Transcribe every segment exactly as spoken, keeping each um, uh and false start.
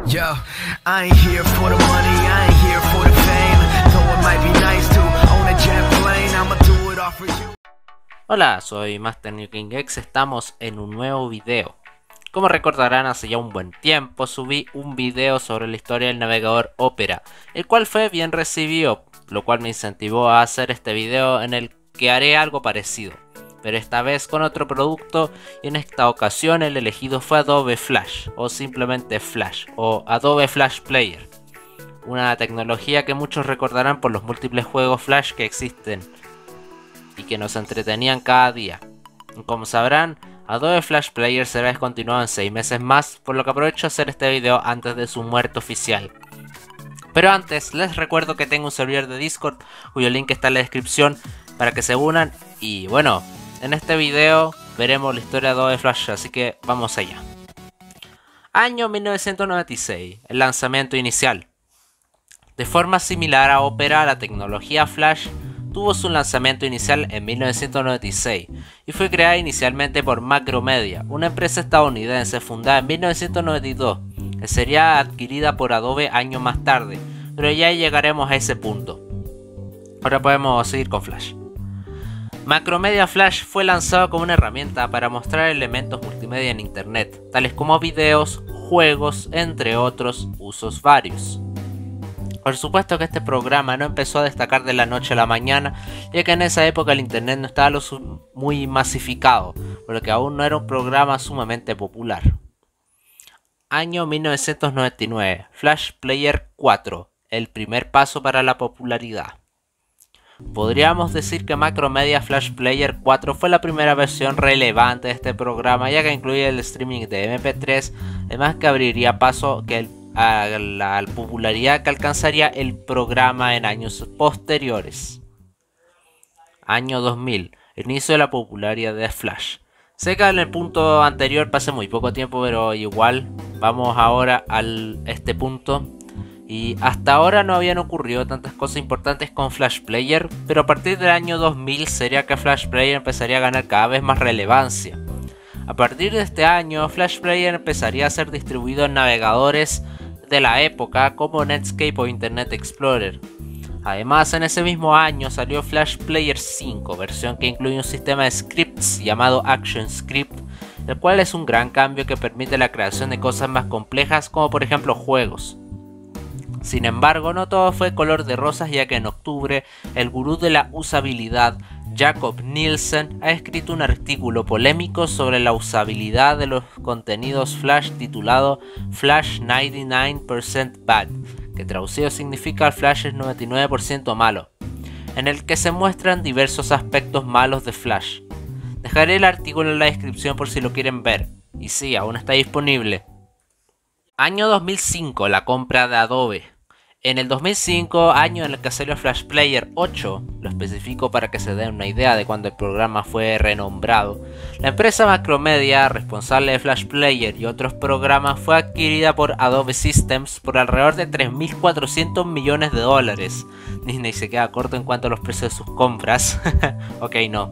Yo, I ain't here for the money, I ain't here for the fame. Though it might be nice to own a jet plane, I'ma do it all for you. Hola, soy Master New King X, estamos en un nuevo video. Como recordarán, hace ya un buen tiempo subí un video sobre la historia del navegador Opera, el cual fue bien recibido, lo cual me incentivó a hacer este video en el que haré algo parecido, pero esta vez con otro producto, y en esta ocasión el elegido fue Adobe Flash, o simplemente Flash, o Adobe Flash Player, una tecnología que muchos recordarán por los múltiples juegos Flash que existen y que nos entretenían cada día. Como sabrán, Adobe Flash Player será descontinuado en seis meses más, por lo que aprovecho a hacer este video antes de su muerte oficial. Pero antes, les recuerdo que tengo un servidor de Discord, cuyo link está en la descripción para que se unan. Y bueno, en este video veremos la historia de Adobe Flash, así que vamos allá. Año mil novecientos noventa y seis, el lanzamiento inicial. De forma similar a Opera, la tecnología Flash tuvo su lanzamiento inicial en mil novecientos noventa y seis y fue creada inicialmente por Macromedia, una empresa estadounidense fundada en mil novecientos noventa y dos, que sería adquirida por Adobe años más tarde, pero ya llegaremos a ese punto. Ahora podemos seguir con Flash. Macromedia Flash fue lanzado como una herramienta para mostrar elementos multimedia en internet, tales como videos, juegos, entre otros usos varios. Por supuesto que este programa no empezó a destacar de la noche a la mañana, ya que en esa época el internet no estaba lo muy masificado, por lo que aún no era un programa sumamente popular. Año mil novecientos noventa y nueve, Flash Player cuatro, el primer paso para la popularidad. Podríamos decir que Macromedia Flash Player cuatro fue la primera versión relevante de este programa, ya que incluye el streaming de eme pe tres, además que abriría paso que el, a la popularidad que alcanzaría el programa en años posteriores. Año dos mil, inicio de la popularidad de Flash. Sé que en el punto anterior pasé muy poco tiempo, pero igual vamos ahora a este punto. Y hasta ahora no habían ocurrido tantas cosas importantes con Flash Player, pero a partir del año dos mil sería que Flash Player empezaría a ganar cada vez más relevancia. A partir de este año, Flash Player empezaría a ser distribuido en navegadores de la época como Netscape o Internet Explorer. Además, en ese mismo año salió Flash Player cinco, versión que incluye un sistema de scripts llamado ActionScript, el cual es un gran cambio que permite la creación de cosas más complejas como por ejemplo juegos. Sin embargo, no todo fue color de rosas, ya que en octubre el gurú de la usabilidad, Jakob Nielsen, ha escrito un artículo polémico sobre la usabilidad de los contenidos Flash titulado Flash noventa y nueve por ciento Bad, que traducido significa Flash es noventa y nueve por ciento malo, en el que se muestran diversos aspectos malos de Flash. Dejaré el artículo en la descripción por si lo quieren ver, y sí, aún está disponible. Año dos mil cinco, la compra de Adobe. En el dos mil cinco, año en el que salió Flash Player ocho, lo especifico para que se den una idea de cuando el programa fue renombrado, la empresa Macromedia, responsable de Flash Player y otros programas, fue adquirida por Adobe Systems por alrededor de tres mil cuatrocientos millones de dólares. Disney se queda corto en cuanto a los precios de sus compras. Ok, no.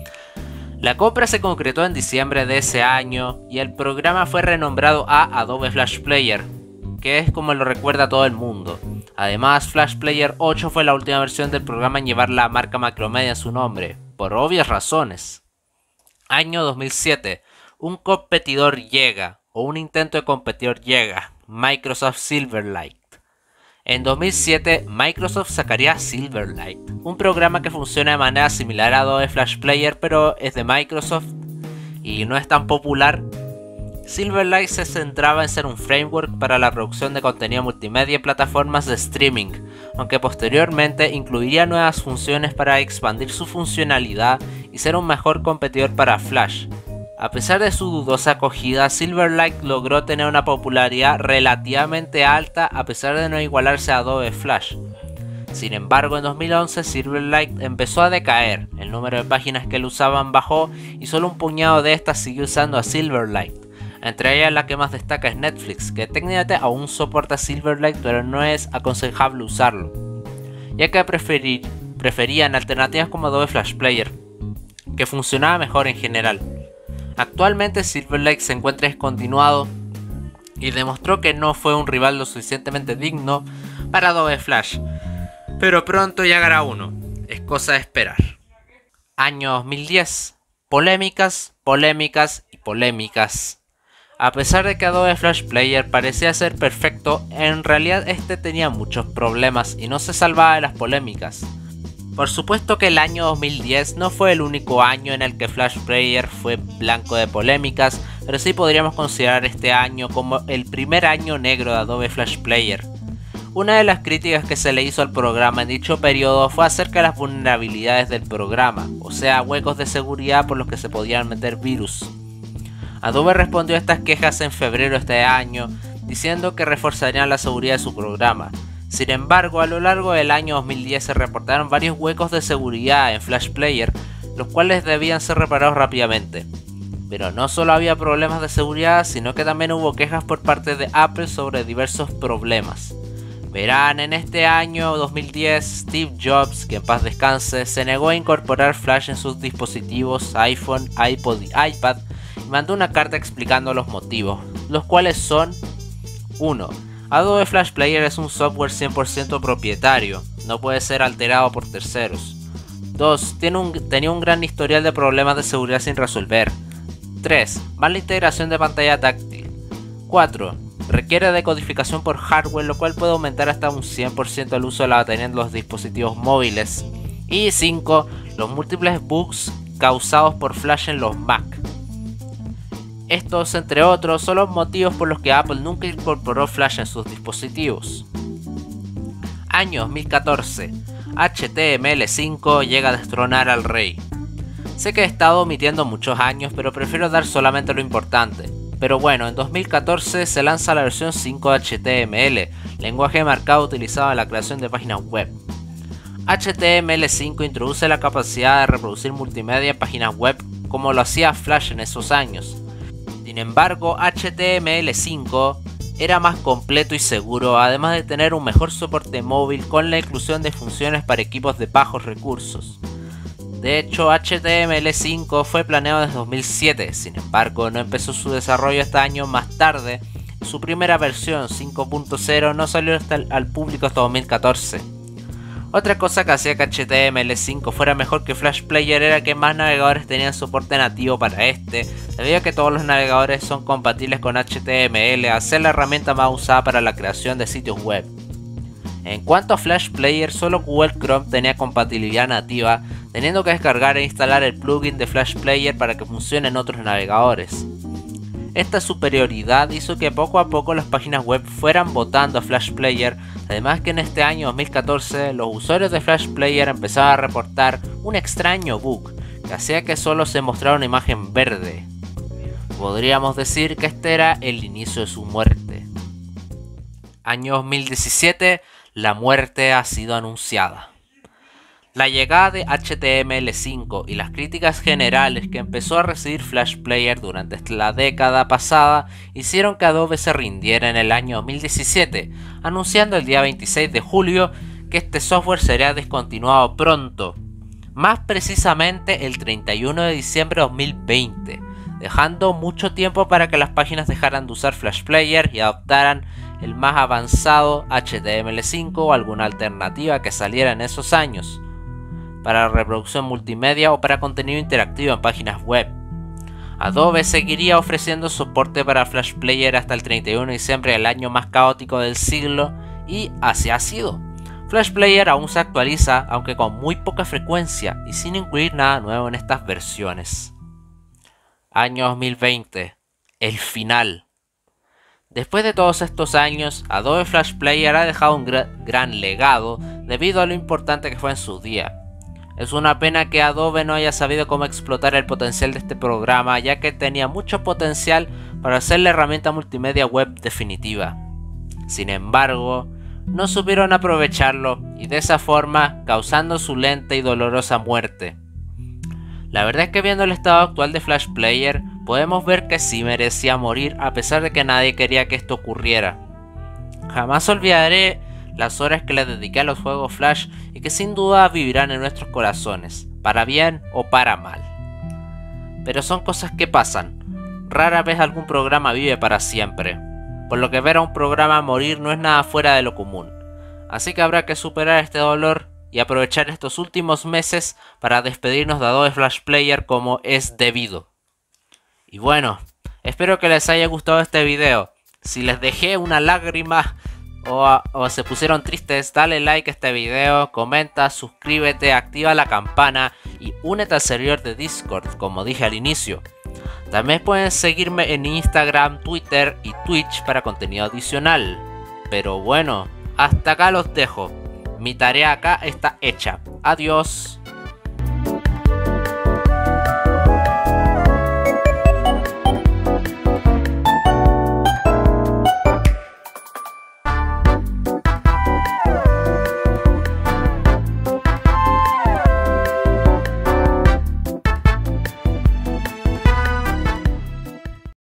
La compra se concretó en diciembre de ese año y el programa fue renombrado a Adobe Flash Player, que es como lo recuerda todo el mundo. Además, Flash Player ocho fue la última versión del programa en llevar la marca Macromedia en su nombre, por obvias razones. Año dos mil siete, un competidor llega, o un intento de competidor llega, Microsoft Silverlight. En dos mil siete, Microsoft sacaría Silverlight, un programa que funciona de manera similar a Adobe Flash Player, pero es de Microsoft y no es tan popular. Silverlight se centraba en ser un framework para la producción de contenido multimedia en plataformas de streaming, aunque posteriormente incluiría nuevas funciones para expandir su funcionalidad y ser un mejor competidor para Flash. A pesar de su dudosa acogida, Silverlight logró tener una popularidad relativamente alta a pesar de no igualarse a Adobe Flash. Sin embargo, en dos mil once Silverlight empezó a decaer, el número de páginas que lo usaban bajó y solo un puñado de estas siguió usando a Silverlight. Entre ellas la que más destaca es Netflix, que técnicamente aún soporta Silverlight pero no es aconsejable usarlo, ya que preferir, preferían alternativas como Adobe Flash Player, que funcionaba mejor en general. Actualmente Silverlight se encuentra descontinuado y demostró que no fue un rival lo suficientemente digno para Adobe Flash. Pero pronto llegará uno, es cosa de esperar. Año dos mil diez. Polémicas, polémicas y polémicas. A pesar de que Adobe Flash Player parecía ser perfecto, en realidad este tenía muchos problemas y no se salvaba de las polémicas. Por supuesto que el año dos mil diez no fue el único año en el que Flash Player fue blanco de polémicas, pero sí podríamos considerar este año como el primer año negro de Adobe Flash Player. Una de las críticas que se le hizo al programa en dicho periodo fue acerca de las vulnerabilidades del programa, o sea, huecos de seguridad por los que se podían meter virus. Adobe respondió a estas quejas en febrero de este año, diciendo que reforzarían la seguridad de su programa. Sin embargo, a lo largo del año dos mil diez se reportaron varios huecos de seguridad en Flash Player, los cuales debían ser reparados rápidamente. Pero no solo había problemas de seguridad, sino que también hubo quejas por parte de Apple sobre diversos problemas. Verán, en este año dos mil diez, Steve Jobs, que en paz descanse, se negó a incorporar Flash en sus dispositivos iPhone, iPod y iPad y mandó una carta explicando los motivos, los cuales son: uno. Adobe Flash Player es un software cien por ciento propietario, no puede ser alterado por terceros. dos. Tiene un, tenía un gran historial de problemas de seguridad sin resolver. tres. Mala integración de pantalla táctil. cuatro. Requiere decodificación por hardware, lo cual puede aumentar hasta un cien por ciento el uso de la batería en los dispositivos móviles. Y cinco. Los múltiples bugs causados por Flash en los Mac. Estos, entre otros, son los motivos por los que Apple nunca incorporó Flash en sus dispositivos. Año dos mil catorce. H T M L cinco llega a destronar al rey. Sé que he estado omitiendo muchos años, pero prefiero dar solamente lo importante. Pero bueno, en dos mil catorce se lanza la versión cinco de H T M L, lenguaje de marcado utilizado en la creación de páginas web. H T M L cinco introduce la capacidad de reproducir multimedia en páginas web como lo hacía Flash en esos años. Sin embargo, H T M L cinco era más completo y seguro, además de tener un mejor soporte móvil con la inclusión de funciones para equipos de bajos recursos. De hecho, H T M L cinco fue planeado desde dos mil siete, sin embargo no empezó su desarrollo hasta años más tarde. Su primera versión cinco punto cero no salió hasta el, al público hasta dos mil catorce. Otra cosa que hacía que H T M L cinco fuera mejor que Flash Player era que más navegadores tenían soporte nativo para este, debido a que todos los navegadores son compatibles con H T M L, al ser la herramienta más usada para la creación de sitios web. En cuanto a Flash Player, solo Google Chrome tenía compatibilidad nativa, teniendo que descargar e instalar el plugin de Flash Player para que funcione en otros navegadores. Esta superioridad hizo que poco a poco las páginas web fueran votando a Flash Player, además que en este año dos mil catorce los usuarios de Flash Player empezaron a reportar un extraño bug que hacía que solo se mostrara una imagen verde. Podríamos decir que este era el inicio de su muerte. Año dos mil diecisiete, la muerte ha sido anunciada. La llegada de H T M L cinco y las críticas generales que empezó a recibir Flash Player durante la década pasada hicieron que Adobe se rindiera en el año dos mil diecisiete, anunciando el día veintiséis de julio que este software sería descontinuado pronto, más precisamente el treinta y uno de diciembre de dos mil veinte, dejando mucho tiempo para que las páginas dejaran de usar Flash Player y adoptaran el más avanzado H T M L cinco o alguna alternativa que saliera en esos años, para reproducción multimedia o para contenido interactivo en páginas web. Adobe seguiría ofreciendo soporte para Flash Player hasta el treinta y uno de diciembre del año más caótico del siglo, y así ha sido. Flash Player aún se actualiza, aunque con muy poca frecuencia y sin incluir nada nuevo en estas versiones. Año dos mil veinte. El final. Después de todos estos años, Adobe Flash Player ha dejado un gra- gran legado debido a lo importante que fue en su día. Es una pena que Adobe no haya sabido cómo explotar el potencial de este programa, ya que tenía mucho potencial para ser la herramienta multimedia web definitiva. Sin embargo, no supieron aprovecharlo y de esa forma causando su lenta y dolorosa muerte. La verdad es que viendo el estado actual de Flash Player, podemos ver que sí merecía morir a pesar de que nadie quería que esto ocurriera. Jamás olvidaré las horas que le dediqué a los juegos Flash y que sin duda vivirán en nuestros corazones, para bien o para mal. Pero son cosas que pasan, rara vez algún programa vive para siempre. por lo que ver a un programa morir no es nada fuera de lo común. Así que habrá que superar este dolor y aprovechar estos últimos meses para despedirnos de Adobe Flash Player como es debido. Y bueno, espero que les haya gustado este video. Si les dejé una lágrima o, o se pusieron tristes, dale like a este video, comenta, suscríbete, activa la campana y únete al servidor de Discord como dije al inicio. También pueden seguirme en Instagram, Twitter y Twitch para contenido adicional. Pero bueno, hasta acá los dejo. Mi tarea acá está hecha. Adiós.